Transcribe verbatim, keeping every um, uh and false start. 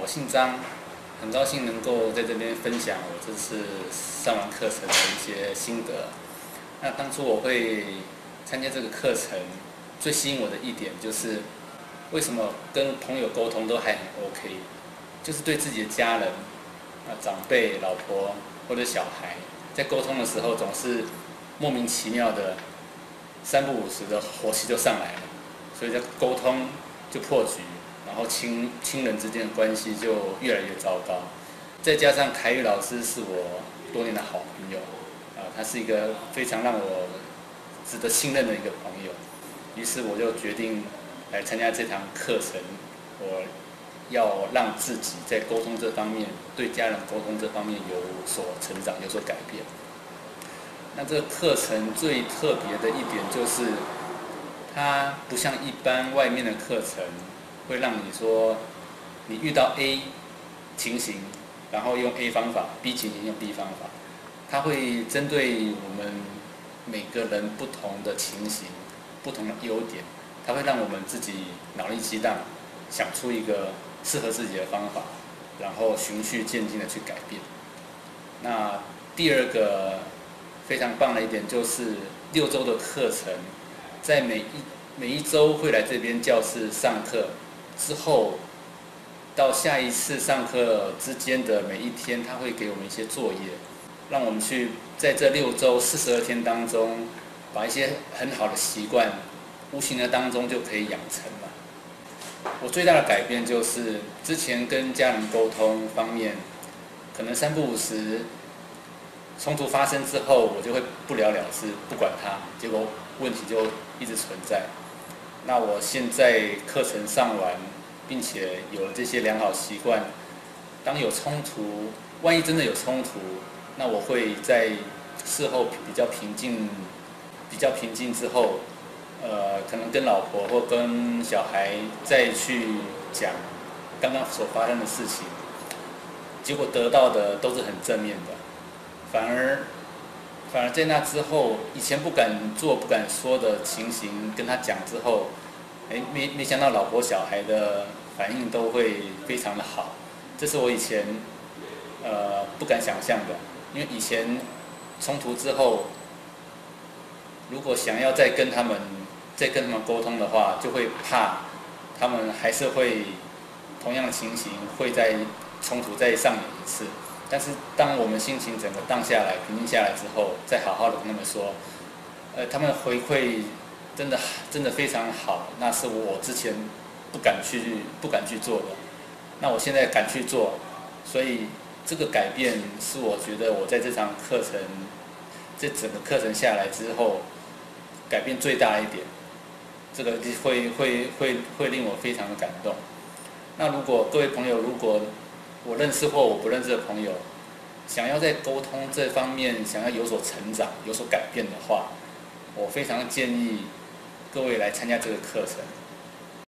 我姓张，很高兴能够在这边分享我这次上完课程的一些心得。那当初我会参加这个课程，最吸引我的一点就是为什么跟朋友沟通都还很 OK， 就是对自己的家人、啊长辈、老婆或者小孩，在沟通的时候总是莫名其妙的三不五时的火气就上来了，所以在沟通就破局。然后亲亲人之间的关系就越来越糟糕，再加上凯宇老师是我多年的好朋友，啊，他是一个非常让我值得信任的一个朋友，于是我就决定来参加这堂课程，我要让自己在沟通这方面，对家人沟通这方面有所成长，有所改变。那这个课程最特别的一点就是，它不像一般外面的课程。会让你说，你遇到 A 情形，然后用 A 方法 ，B 情形用 B 方法，它会针对我们每个人不同的情形、不同的优点，它会让我们自己脑力激荡，想出一个适合自己的方法，然后循序渐进的去改变。那第二个非常棒的一点就是六周的课程，在每一每一周会来这边教室上课。之后，到下一次上课之间的每一天，他会给我们一些作业，让我们去在这六周四十二天当中，把一些很好的习惯，无形的当中就可以养成了。我最大的改变就是，之前跟家人沟通方面，可能三不五时，冲突发生之后，我就会不了了之，不管它，结果问题就一直存在。那我现在课程上完，并且有了这些良好习惯，当有冲突，万一真的有冲突，那我会在事后比较平静，比较平静之后，呃，可能跟老婆或跟小孩再去讲刚刚所发生的事情，结果得到的都是很正面的，反而。反而在那之后，以前不敢做、不敢说的情形，跟他讲之后，哎，没没想到老婆小孩的反应都会非常的好，这是我以前呃不敢想象的。因为以前冲突之后，如果想要再跟他们再跟他们沟通的话，就会怕他们还是会同样的情形会在冲突再上演一次。但是当我们心情整个荡下来、平静下来之后，再好好的跟他们说，呃，他们回馈真的真的非常好，那是我之前不敢去不敢去做的，那我现在敢去做，所以这个改变是我觉得我在这场课程，这整个课程下来之后，改变最大一点，这个会会会会令我非常的感动。那如果各位朋友如果我认识或我不认识的朋友，想要在沟通这方面想要有所成长、有所改变的话，我非常建议各位来参加这个课程。